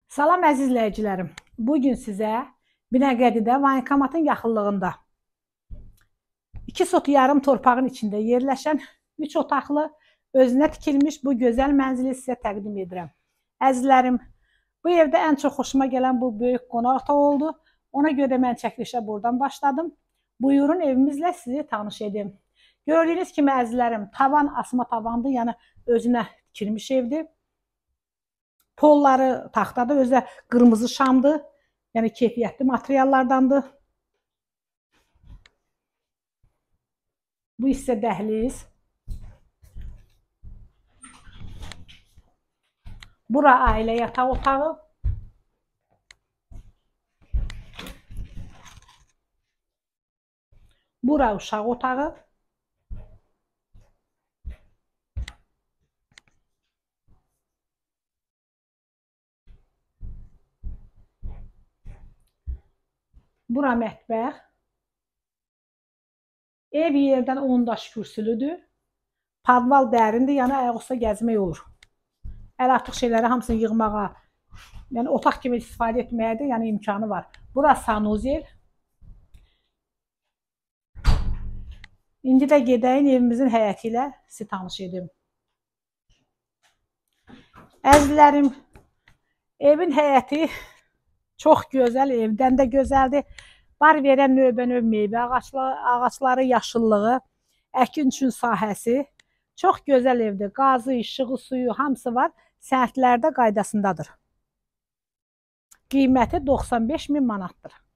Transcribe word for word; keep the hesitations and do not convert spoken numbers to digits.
Salam əziz izləyicilərim. Bugün sizə Binəqədidə Vankomatın yaxınlığında iki sot yarım torpağın içində yerləşən üç otaqlı özünə tikilmiş bu gözəl mənzili sizə təqdim edirəm. Əzizlərim, bu evdə ən çox xoşuma gələn bu böyük qonaq otağı oldu. Ona görə mən çəkilişə buradan başladım. Buyurun evimizlə sizi tanış edim. Gördüyünüz kimi əzizlərim, tavan asma tavandır, yəni özünə tikilmiş evdir. Polları taxtadır, özü qırmızı şamdır, yəni keyfiyyətli materiallardandır. Bu isə dəhliz. Bura ailə yataq otağı. Bura uşaq otağı. Bura mətbəx. Ev yerdən on daş kürsülüdür. Padval dərindir, yəni ayaqüstə gəzmək olur. Əl artıq şeyləri hamısını yığmağa, yəni otaq kimi istifadə etməyə də yəni imkanı var. Bura sanuzel. İndi də gedəyin evimizin həyəti ilə sizi tanış edim. Əzizlərim, evin həyəti çox gözəl, evdən də gözəldir. Var verən növbə-növ meyvə ağacları, yaşıllığı, əkin üçün sahəsi. Çox gözəl evdir. Qazı, işığı, suyu hamısı var. Sənədləri də qaydasındadır. Qiyməti doxsan beş min manatdır.